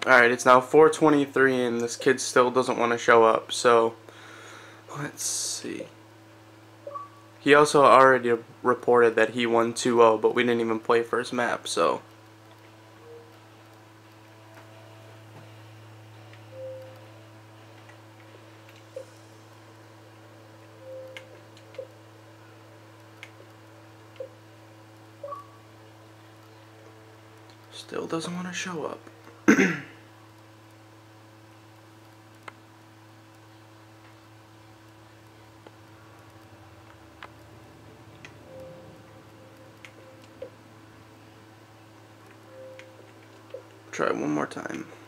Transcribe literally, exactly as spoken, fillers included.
Alright, it's now four twenty-three and this kid still doesn't want to show up, so let's see. He also already reported that he won two oh, but we didn't even play first map, so still doesn't want to show up. Try one more time.